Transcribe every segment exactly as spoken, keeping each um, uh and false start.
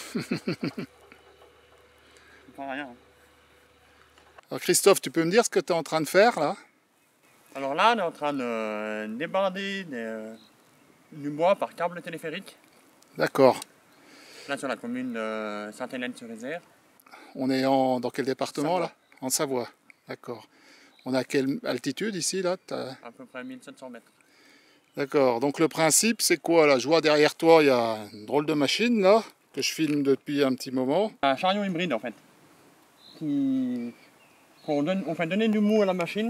Pas rien. Alors Christophe, tu peux me dire ce que tu es en train de faire là? Alors là, on est en train de débarder des, du bois par câble téléphérique. D'accord. Là, sur la commune de Sainte-Hélène-sur-Isère. On est en, dans quel département Savoie. là? En Savoie. D'accord. On est à quelle altitude ici là? À peu près mille sept cents mètres. D'accord. Donc le principe c'est quoi là? Je vois derrière toi il y a une drôle de machine là que je filme depuis un petit moment. Un chariot hybride en fait. Qui... On, donne... On fait donner du mou à la machine.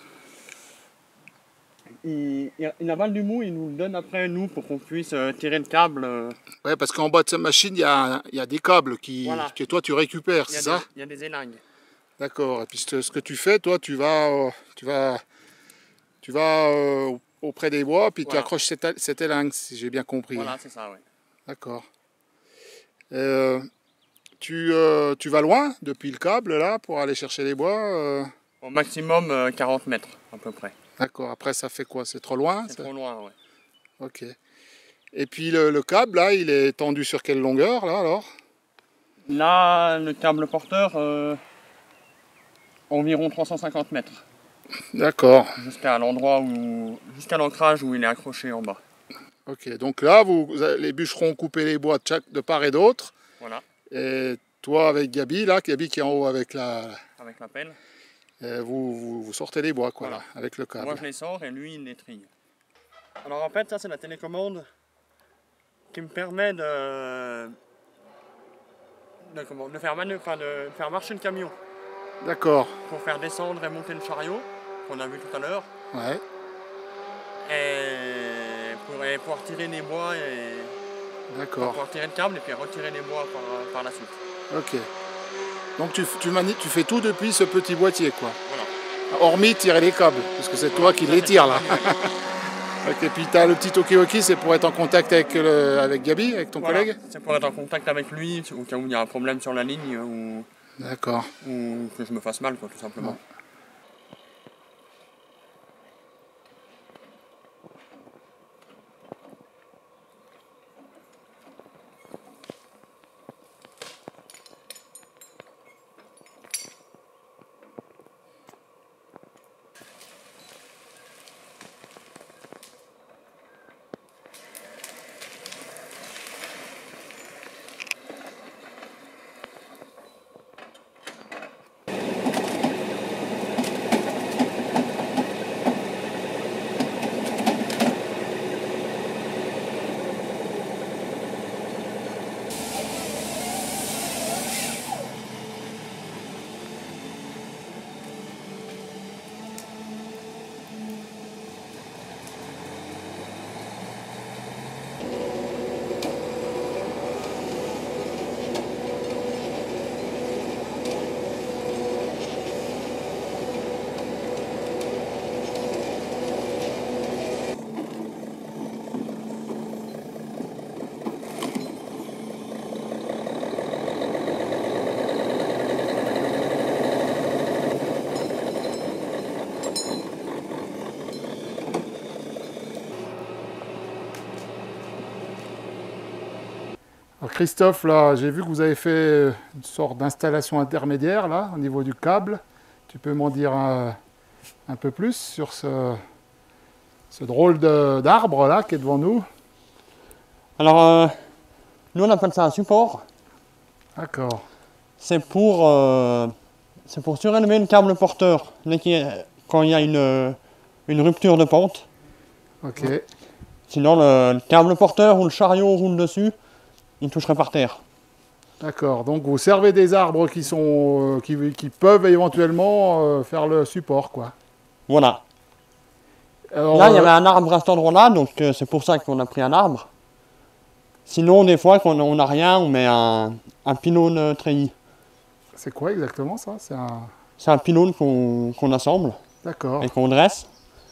Il, il avale du mou, il nous le donne après nous pour qu'on puisse tirer le câble. Ouais, parce qu'en bas de cette machine, il y a, il y a des câbles qui, voilà. que toi tu récupères, c'est ça? Il y a des élingues. D'accord. Et puis ce que tu fais, toi, tu vas, euh, tu vas, tu vas euh, auprès des bois, puis voilà. tu accroches cette, cette élingue, si j'ai bien compris. Voilà, c'est ça, oui. D'accord. Euh, tu, euh, tu vas loin depuis le câble là pour aller chercher les bois euh... Au maximum euh, quarante mètres à peu près. D'accord. Après, ça fait quoi? C'est trop loin? C'est trop loin, oui. Ok. Et puis le, le câble, là, il est tendu sur quelle longueur, là, alors? Là, le câble porteur, euh, environ trois cent cinquante mètres. D'accord. Jusqu'à l'endroit où... jusqu'à l'ancrage où il est accroché en bas. Ok, donc là, vous, les bûcherons coupez les bois de, chaque, de part et d'autre. Voilà. Et toi, avec Gabi, là, Gabi qui est en haut avec la... Avec la pelle. Vous, vous, vous sortez les bois, quoi, voilà. là, avec le câble. Moi, je les sors et lui, il les trie. Alors en fait, ça, c'est la télécommande qui me permet de, de, comment, de, faire, manu... enfin, de faire marcher le camion. D'accord. Pour faire descendre et monter le chariot, qu'on a vu tout à l'heure. Ouais. Et pour et pouvoir tirer les bois et... D'accord. Pouvoir tirer le câble et puis retirer les bois par, par la suite. Ok. Donc tu, tu, mani... tu fais tout depuis ce petit boîtier, quoi. Voilà. Hormis tirer les câbles, parce que c'est voilà, toi qui les tires, là. Ok, et puis tu as le petit talkie-walkie, c'est pour être en contact avec, le, avec Gabi, avec ton voilà. collègue? C'est pour être en contact avec lui, au cas où il y a un problème sur la ligne, ou, D'accord. ou que je me fasse mal, quoi, tout simplement. Ouais. Alors Christophe, là, j'ai vu que vous avez fait une sorte d'installation intermédiaire, là, au niveau du câble. Tu peux m'en dire un, un peu plus sur ce, ce drôle d'arbre, là, qui est devant nous? Alors, euh, nous, on appelle ça un support. D'accord. C'est pour, euh, c'est pour surélever le câble porteur quand il y a une, une rupture de pente. Ok. Sinon, le, le câble porteur ou le chariot roule dessus, il toucherait par terre. D'accord, donc vous servez des arbres qui, sont, euh, qui, qui peuvent éventuellement euh, faire le support, quoi. Voilà. Alors, là, il y euh... avait un arbre à cet endroit-là, donc euh, c'est pour ça qu'on a pris un arbre. Sinon, des fois, quand on n'a rien, on met un, un pylône euh, treillis. C'est quoi exactement ça? C'est un... un pylône qu'on qu'on assemble. D'accord. Et qu'on dresse.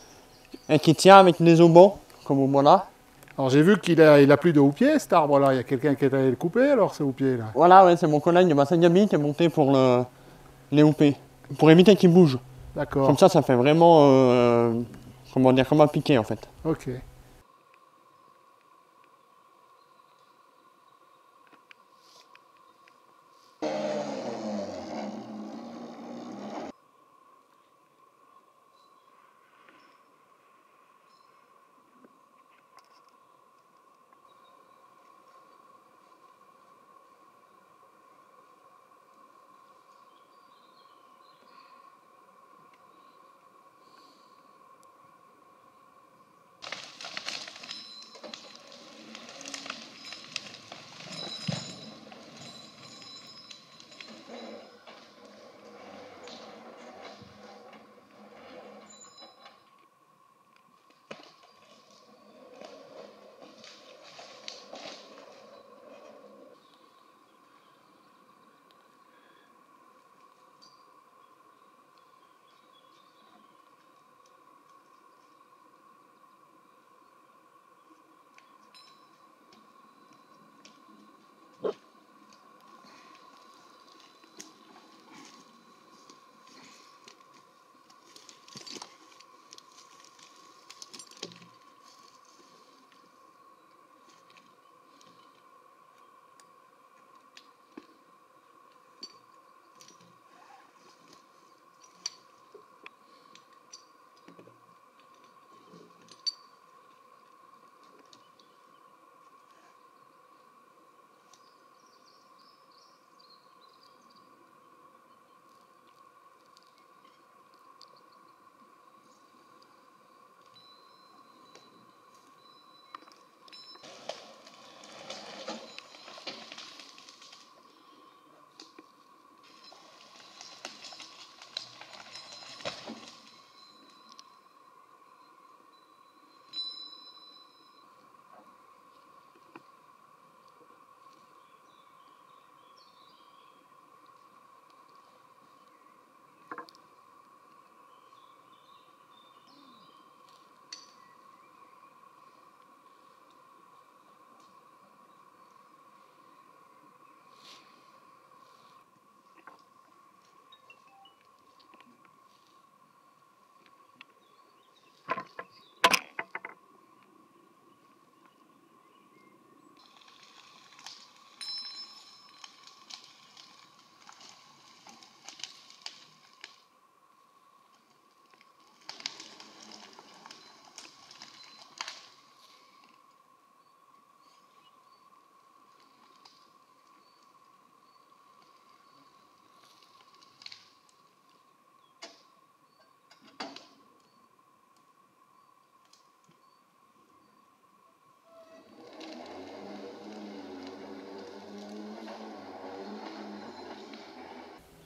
Et qui tient avec des aubans, comme au bois là. Alors j'ai vu qu'il a, il a plus de houppier cet arbre-là. Il y a quelqu'un qui est allé le couper alors ce houppier là. Voilà, ouais, c'est mon collègue, bah, c'est Gabi qui est monté pour le, les houppiers. Pour éviter qu'ils bougent. D'accord. Comme ça, ça fait vraiment, euh, comment dire, comme un piquet en fait. Ok.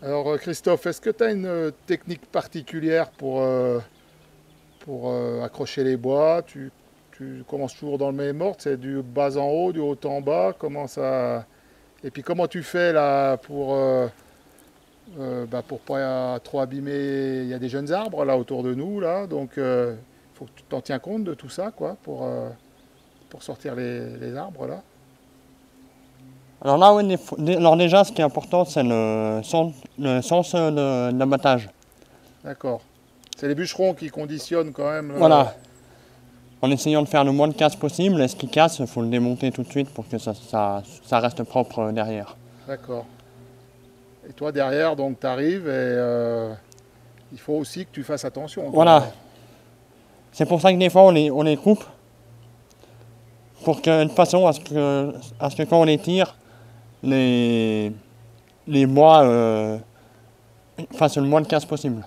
Alors Christophe, est-ce que tu as une euh, technique particulière pour, euh, pour euh, accrocher les bois? tu, tu commences toujours dans le même ordre, c'est du bas en haut, du haut en bas, comment ça... Et puis comment tu fais là pour, euh, euh, bah, pour pas trop abîmer? Il y a des jeunes arbres là autour de nous, là, donc il euh, faut que tu t'en tiens compte de tout ça, quoi, pour, euh, pour sortir les, les arbres là. Alors là, oui, alors déjà, ce qui est important, c'est le, son, le sens de l'abattage. D'accord. C'est les bûcherons qui conditionnent quand même. Voilà. En essayant de faire le moins de casse possible, et ce qui casse, il faut le démonter tout de suite pour que ça, ça, ça reste propre derrière. D'accord. Et toi, derrière, donc, tu arrives et euh, il faut aussi que tu fasses attention. Voilà. C'est pour ça que des fois, on les, on les coupe pour que, de façon à ce que, à ce que quand on les tire, les, les bois euh, fassent le moins de casse possible.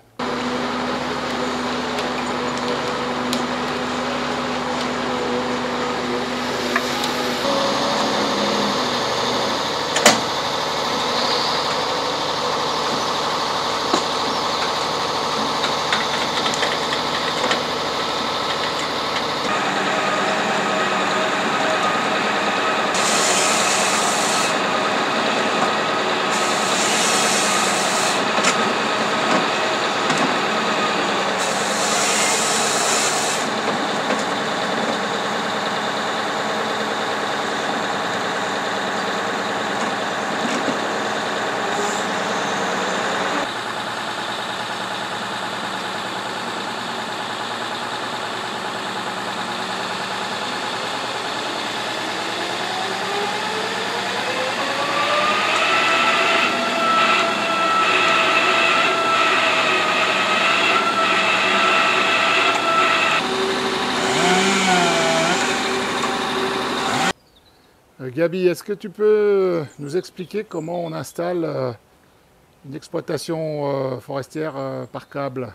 Gabi, est-ce que tu peux nous expliquer comment on installe euh, une exploitation euh, forestière euh, par câble?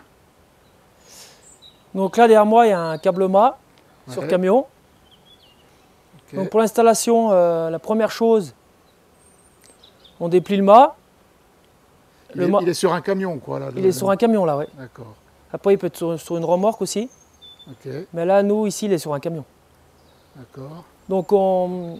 Donc là derrière moi il y a un câble mât ouais. sur camion. Okay. Donc pour l'installation, euh, la première chose, on déplie le mât. Il, il est sur un camion quoi là. Il le... est sur un camion là, oui. D'accord. Après il peut être sur, sur une remorque aussi. Okay. Mais là nous ici il est sur un camion. D'accord. Donc on,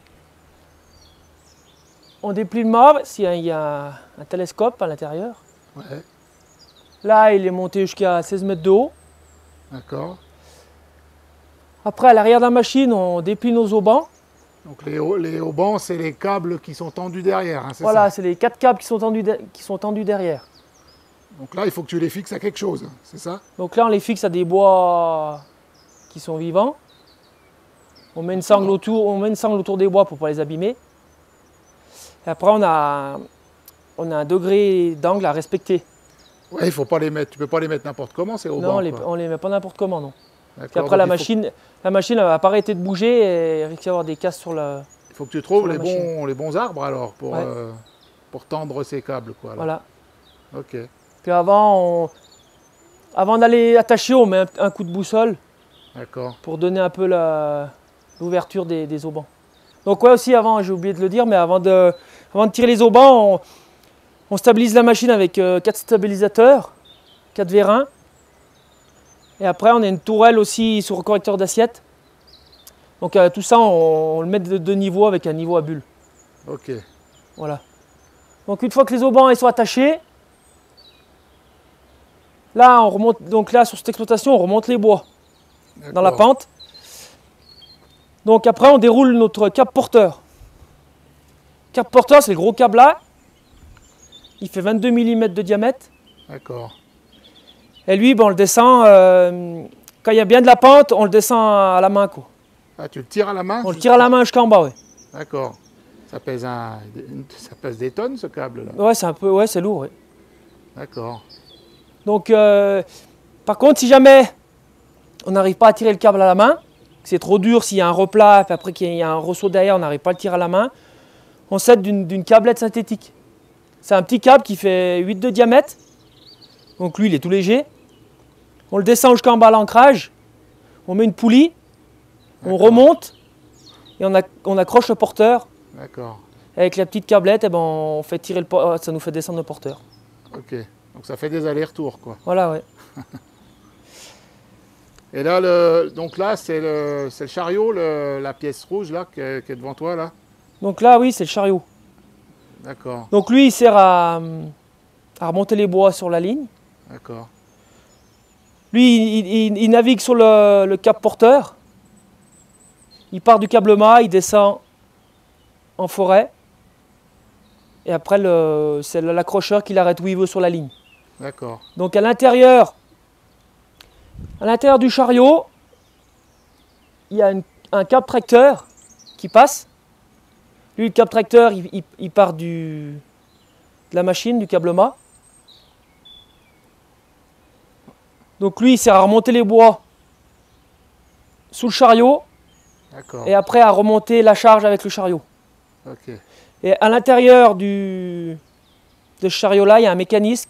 on déplie le mât, il y a, il y a un télescope à l'intérieur. Ouais. Là il est monté jusqu'à seize mètres de haut. D'accord. Après, à l'arrière de la machine, on déplie nos haubans. Donc les, les haubans, c'est les câbles qui sont tendus derrière, hein, c'est voilà, ça? C'est les quatre câbles qui sont, tendus qui sont tendus derrière. Donc là, il faut que tu les fixes à quelque chose, c'est ça? Donc là, on les fixe à des bois qui sont vivants. On met une sangle autour, on met une sangle autour des bois pour ne pas les abîmer. Et après, on a, on a un degré d'angle à respecter. Ouais, il faut pas les mettre, tu peux pas les mettre n'importe comment, ces haubans. Non, on ne les met pas n'importe comment, non. Puis après, la machine, faut... la machine elle va pas arrêter de bouger et il risque d'y avoir des casses sur la. Il faut que tu trouves les bons, les bons arbres alors pour, ouais. euh, pour tendre ces câbles, quoi. Là. Voilà. Ok. Puis avant, on... avant d'aller attacher, on met un, un coup de boussole. D'accord. Pour donner un peu l'ouverture des, des haubans. Donc ouais aussi avant, j'ai oublié de le dire, mais avant de, avant de tirer les haubans, on, on stabilise la machine avec euh, quatre stabilisateurs, quatre vérins. Et après, on a une tourelle aussi sur le correcteur d'assiette. Donc euh, tout ça, on, on le met de deux niveaux avec un niveau à bulle. Ok. Voilà. Donc une fois que les haubans ils sont attachés, là, on remonte. Donc là, sur cette exploitation, on remonte les bois dans la pente. Donc après, on déroule notre câble porteur. Câble porteur, c'est le gros câble là. Il fait vingt-deux millimètres de diamètre. D'accord. Et lui, ben, on le descend, euh, quand il y a bien de la pente, on le descend à la main. Quoi. Ah, tu le tires à la main? On le tire à la main jusqu'en bas, oui. D'accord. Ça pèse, un, ça pèse des tonnes, ce câble-là? Ouais, c'est un peu, ouais, c'est lourd, oui. D'accord. Donc, euh, par contre, si jamais on n'arrive pas à tirer le câble à la main, c'est trop dur, s'il y a un replat, puis après qu'il y a un ressaut derrière, on n'arrive pas à le tirer à la main, on s'aide d'une câblette synthétique. C'est un petit câble qui fait huit de diamètre. Donc lui, il est tout léger. On le descend jusqu'en bas à l'ancrage. On met une poulie. On remonte. Et on, a, on accroche le porteur. D'accord. Avec la petite câblette, et ben on fait tirer le, ça nous fait descendre le porteur. Ok, donc ça fait des allers-retours quoi. Voilà, ouais. Et là, le, donc là, c'est le, c'est le chariot, le- la pièce rouge là, qui est, qui est devant toi là. Donc là, oui, c'est le chariot. D'accord, Donc lui, il sert à, à remonter les bois sur la ligne. d'accord, Lui, il, il- il navigue sur le, le cap porteur. Il part du câble mât, il descend en forêt. Et après, le- c'est l'accrocheur qui l'arrête où il veut sur la ligne. d'accord, Donc à l'intérieur, à l'intérieur du chariot, il y a une- un câble tracteur qui passe. Lui, le câble tracteur, il, il- il part du, de la machine, du câble mât. Donc lui, il sert à remonter les bois sous le chariot d'accord, et après à remonter la charge avec le chariot. ok, Et à l'intérieur du, de ce chariot-là, il y a un mécanisme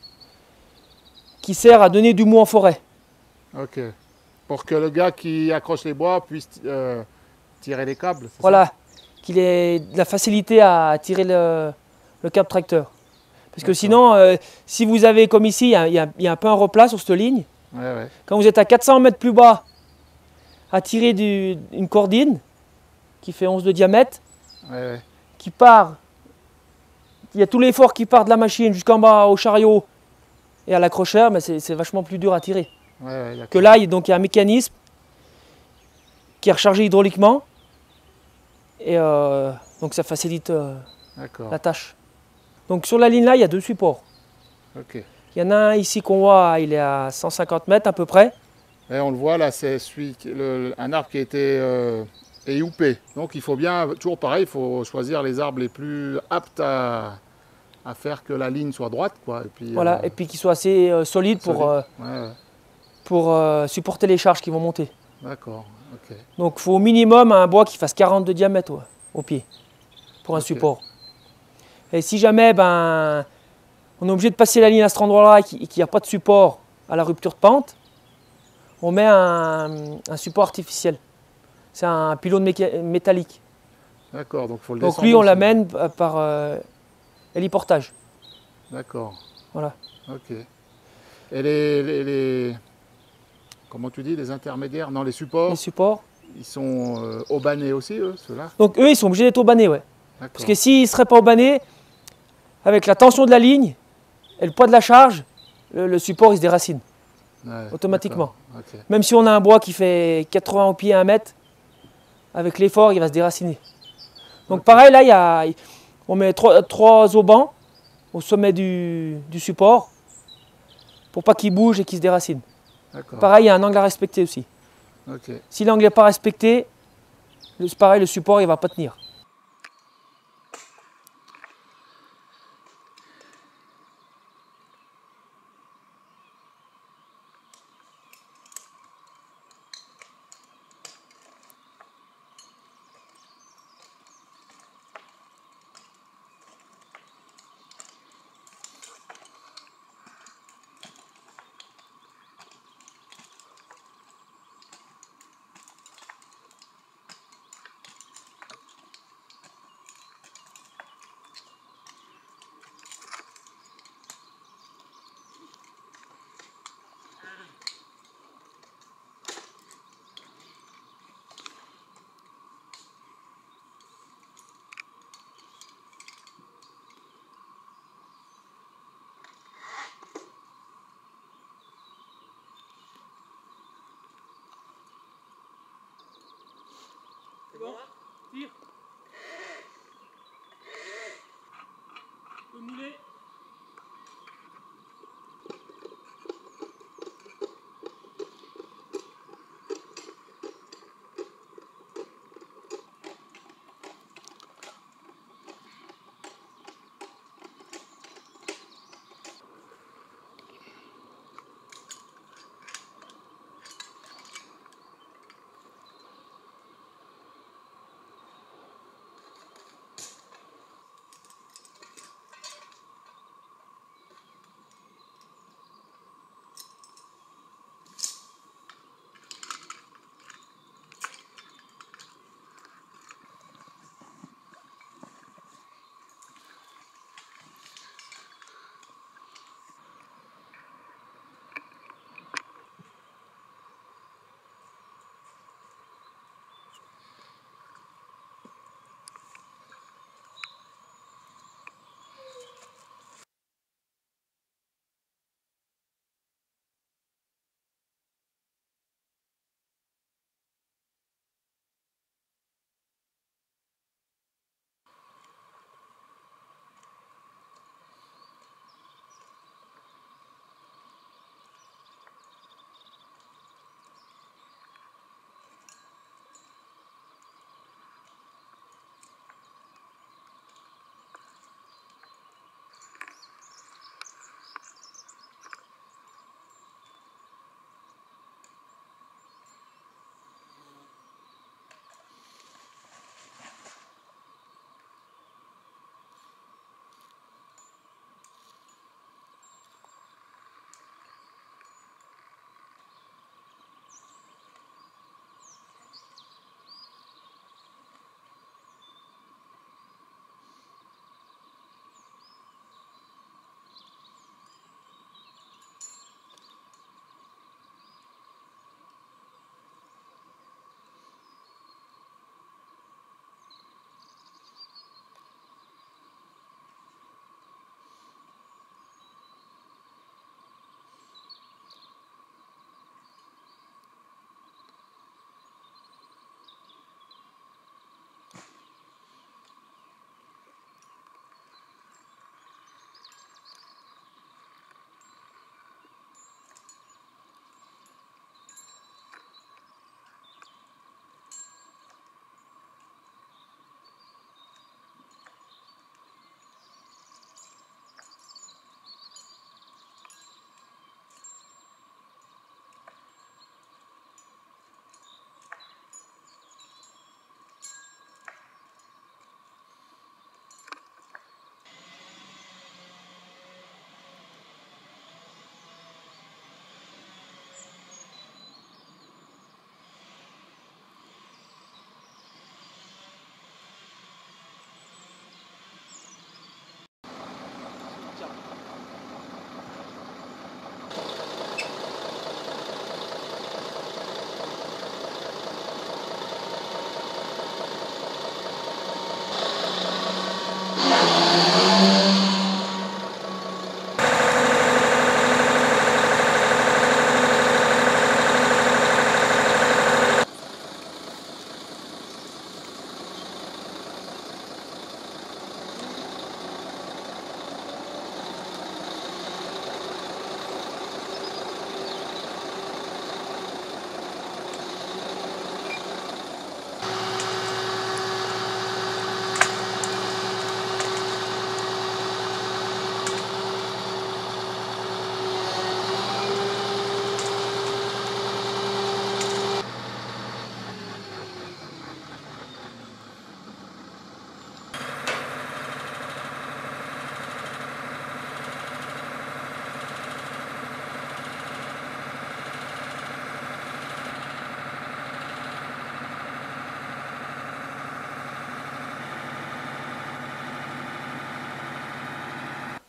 qui sert à donner du mou en forêt. ok. Pour que le gars qui accroche les bois puisse euh, tirer les câbles, c'est Voilà, qu'il ait de la facilité à tirer le, le câble tracteur. Parce que D'accord. sinon, euh, si vous avez comme ici, il y a, il y a- il y a un peu un replat sur cette ligne, ça? Ouais, ouais, quand vous êtes à quatre cents mètres plus bas, à tirer du- une cordine qui fait onze de diamètre, ouais, ouais, qui part, il y a tout l'effort qui part de la machine jusqu'en bas au chariot et à l'accrocheur, mais c'est c'est vachement plus dur à tirer. ouais, ouais, Que d'accord. là, il, donc, il y a un mécanisme qui est rechargé hydrauliquement et euh, donc ça facilite euh, D'accord, la tâche. Donc sur la ligne là, il y a deux supports. ok. Il y en a un ici qu'on voit, il est à cent cinquante mètres à peu près. Et on le voit là, c'est celui, qui- le- un arbre qui a été euh, éhoupé. Donc il faut bien, toujours pareil, il faut choisir les arbres les plus aptes à, à faire que la ligne soit droite, quoi. Et puis, Voilà, euh, et puis qu'il soit assez euh, solide pour, solide. euh, Ouais, ouais. pour euh, supporter les charges qui vont monter. D'accord, ok. Donc il faut au minimum un bois qui fasse quarante de diamètre ouais, au pied pour un Ok. support. Et si jamais ben, on est obligé de passer la ligne à cet endroit-là et qu'il n'y a pas de support à la rupture de pente, on met un, un support artificiel. C'est un pylône méca- métallique. D'accord, donc il faut le Donc descendre lui, on aussi. l'amène euh, par euh, héliportage. D'accord, Voilà. ok. Et les, les, les- comment tu dis, les intermédiaires, non, les supports, Les supports. ils sont euh, aubanés aussi, eux, ceux-là. Donc eux, ils sont obligés d'être aubanés, ouais. D'accord. Parce que s'ils ne seraient pas aubanés, avec la tension de la ligne et le poids de la charge, le, le support il se déracine Ouais, automatiquement. d'accord, ok. Même si on a un bois qui fait quatre-vingts au pied à un mètre, avec l'effort, il va se déraciner. Donc Ok. pareil, là, il y a, on met trois, trois aubans au sommet du, du support pour pas qu'il bouge et qu'il se déracine. D'accord, Pareil, il y a un angle à respecter aussi. ok. Si l'angle n'est pas respecté, le- c'est pareil, le support il va pas tenir. C'est bon? Tire. Tu peux mouler.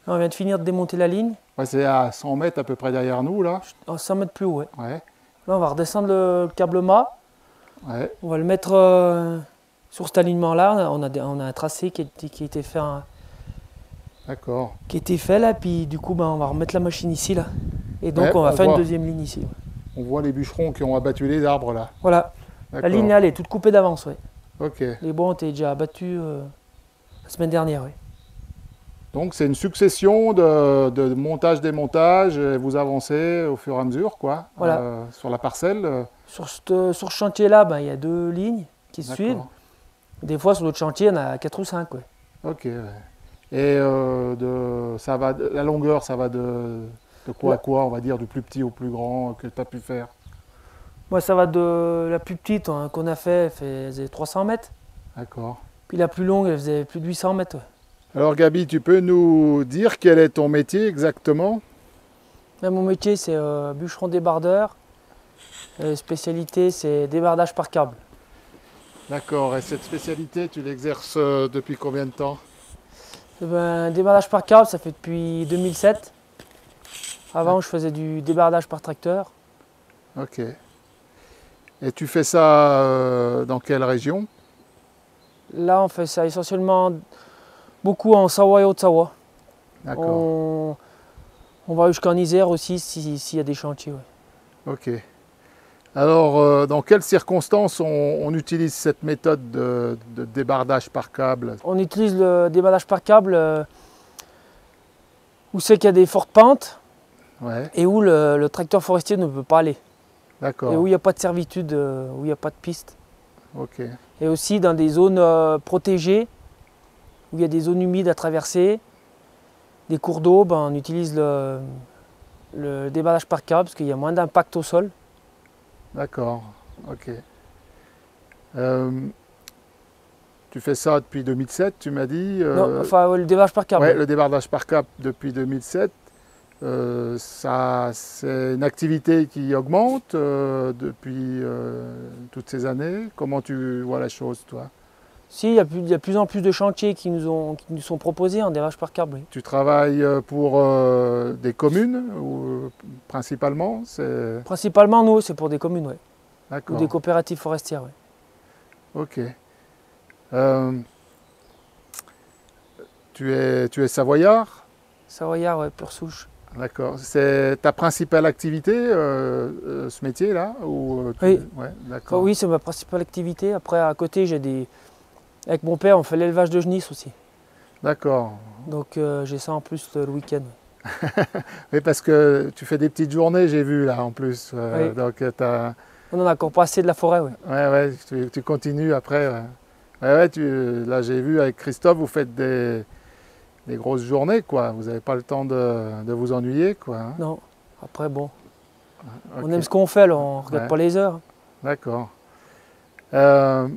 On vient de finir de démonter la ligne. Ouais, c'est à cent mètres à peu près derrière nous, là. À cent mètres plus haut, ouais. Ouais, Là, on va redescendre le câble mât. ouais, On va le mettre euh, sur cet alignement-là. On a, des- on a un tracé qui a, été- qui a été fait, un- d'accord. qui a été fait là. Puis du coup, ben, on va remettre la machine ici, là. Et donc, Ouais, on va on faire voit. une deuxième ligne ici. Ouais. On voit les bûcherons qui ont abattu les arbres, là. Voilà. La D'accord. ligne, là, elle est toute coupée d'avance, ouais. Ok. Les bois ont été déjà abattus euh, la semaine dernière, ouais. Donc c'est une succession de, de montage, démontage, et vous avancez au fur et à mesure, quoi, Voilà. euh, sur la parcelle. euh, Sur ce, sur ce chantier-là, ben, il y a deux lignes qui se d'accord. suivent. Des fois, sur d'autres chantiers, il y en a quatre ou cinq, ouais. Ok. Ouais. Et euh, de, ça va, la longueur, ça va de, de quoi à quoi, on va dire, du plus petit au plus grand que tu as pu faire. Moi, ça va de la plus petite hein, qu'on a fait, elle faisait trois cents mètres. D'accord. Puis la plus longue, elle faisait plus de huit cents mètres, ouais. Alors Gabi, tu peux nous dire quel est ton métier exactement? Là, mon métier, c'est euh, bûcheron débardeur. Euh, spécialité, c'est débardage par câble. D'accord. Et cette spécialité, tu l'exerces euh, depuis combien de temps? Eh ben, débardage par câble, ça fait depuis deux mille sept. Avant, je faisais du débardage par tracteur. Ok. Et tu fais ça euh, dans quelle région? Là, on fait ça essentiellement beaucoup en Savoie et Haute-Savoie. D'accord. On, on va jusqu'en Isère aussi si- s'il y a des chantiers. Ouais. Ok. Alors, euh, dans quelles circonstances on, on utilise cette méthode de, de débardage par câble? On utilise le débardage par câble euh, où c'est qu'il y a des fortes pentes Ouais, et où le, le tracteur forestier ne peut pas aller. d'accord. Et où il n'y a pas de servitude, euh, où il n'y a pas de piste. Ok, Et aussi dans des zones euh, protégées, où il y a des zones humides à traverser, des cours d'eau, ben, on utilise le, le débardage par câble parce qu'il y a moins d'impact au sol. d'accord. Ok. Euh, tu fais ça depuis deux mille sept, tu m'as dit. euh, Non, enfin, ouais, le débardage par câble. ouais, ouais. le débardage par câble depuis deux mille sept. Euh, ça, c'est une activité qui augmente euh, depuis euh, toutes ces années. Comment tu vois la chose, toi? Si, il y, a plus, il y a de plus en plus de chantiers qui nous, ont, qui nous sont proposés en débardage par câble. Oui. Tu travailles pour euh, des communes ou euh, principalement? C'est... Principalement, nous, c'est pour des communes, ouais, ou D'accord. des coopératives forestières. Ouais. Ok. Euh, tu es, tu es savoyard? Savoyard, ouais, pure souche. D'accord. C'est ta principale activité, euh, euh, ce métier-là ou, euh, tu- Oui. Ouais, Enfin, d'accord. oui, c'est ma principale activité. Après, à côté, j'ai des. Avec mon père, on fait l'élevage de genisse aussi. D'accord. Donc, euh, j'ai ça en plus le, le week-end. Oui, parce que tu fais des petites journées, j'ai vu là en plus. Euh, Oui. Donc, euh, t'as... On en a encore pas assez de la forêt, ouais. ouais, ouais, tu, tu continues après. Ouais, ouais, ouais, tu, là, j'ai vu avec Christophe, vous faites des, des grosses journées, quoi. Vous n'avez pas le temps de, de vous ennuyer, quoi. Hein. Non. Après, bon, on Ok. aime ce qu'on fait, alors on regarde Ouais. pas les heures. D'accord. Euh,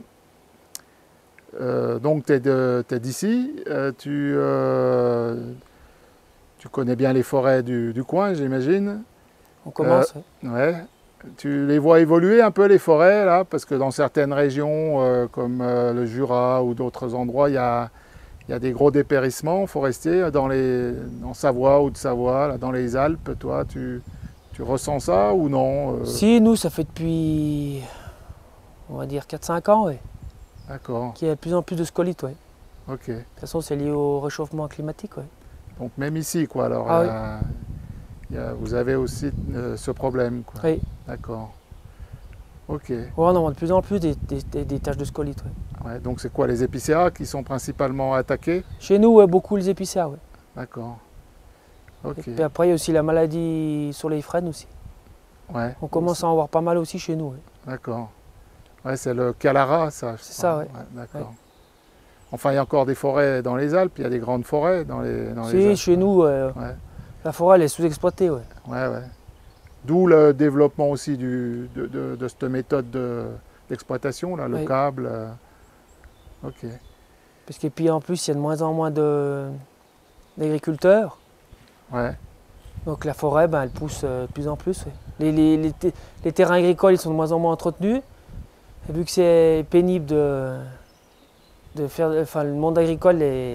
euh, donc, tu es d'ici. Euh, tu, euh, tu connais bien les forêts du, du coin, j'imagine. On commence. ouais. Ouais. Tu les vois évoluer un peu, les forêts, là? Parce que dans certaines régions, euh, comme euh, le Jura ou d'autres endroits, il y a, il y a des gros dépérissements forestiers. Dans les, en Savoie ou de Savoie, là, dans les Alpes, toi, tu, tu ressens ça ou non? euh Si, nous, ça fait depuis, on va dire, quatre cinq ans, ouais, D'accord. qu'il y a de plus en plus de scolytes, ouais. Ok. De toute façon, c'est lié au réchauffement climatique, ouais. Donc même ici, quoi. Alors, Ah il y a- il y a- vous avez aussi euh, ce problème, quoi. Oui. D'accord. Ok. Ouais, on en voit de plus en plus des, des, des- des taches de scolytes, ouais. Ouais, donc c'est quoi, les épicéas qui sont principalement attaqués? Chez nous, ouais, beaucoup les épicéas, ouais. D'accord. Ok. Et puis après, il y a aussi la maladie sur les frênes aussi. Ouais. On commence à en voir pas mal aussi chez nous, ouais. D'accord. Ouais, c'est le Calara, ça. je C'est crois. ça, ouais. D'accord. Enfin, il y a encore des forêts dans les Alpes, il y a des grandes forêts dans les, dans les Si, Alpes. chez nous, euh, Ouais, la forêt, elle est sous-exploitée, ouais. ouais, ouais. D'où le développement aussi du, de, de- de cette méthode de- d'exploitation, là, le Oui. câble. euh. Ok. Parce que puis en plus, il y a de moins en moins de- d'agriculteurs. Ouais, Donc la forêt, ben, elle pousse euh, de plus en plus. ouais. Les, les- les te- les terrains agricoles, ils sont de moins en moins entretenus. Et vu que c'est pénible de, de faire... Enfin, le monde agricole est,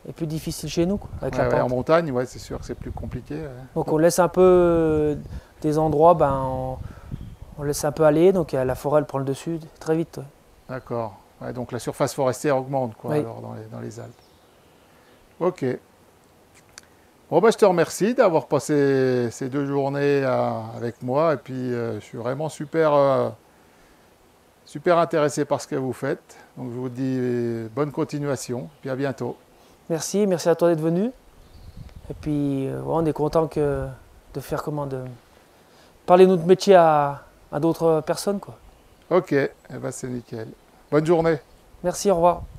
est plus difficile chez nous, quoi, avec Ouais, la ouais, en pente. montagne, ouais, c'est sûr que c'est plus compliqué. Ouais. Donc on laisse un peu euh, des endroits, ben, on, on laisse un peu aller, donc euh, la forêt elle prend le dessus très vite. Ouais. D'accord. Ouais, donc la surface forestière augmente quoi, Oui. alors, dans, les, dans les Alpes. Ok. Bon, bah, je te remercie d'avoir passé ces deux journées euh, avec moi. Et puis, euh, je suis vraiment super, euh, super intéressé par ce que vous faites. Donc, je vous dis euh, bonne continuation. Puis à bientôt. Merci, merci à toi d'être venu. Et puis euh, ouais, on est content que, de faire comment de parler de notre métier à, à d'autres personnes, quoi. Ok, eh ben, c'est nickel. Bonne journée. Merci, au revoir.